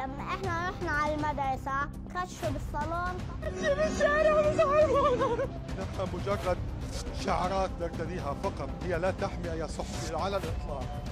لما احنا رحنا على المدرسة خشوا بالصالون إنها مجرد شعارات نرتديها فقط، هي لا تحمي أي صحفي على الإطلاق.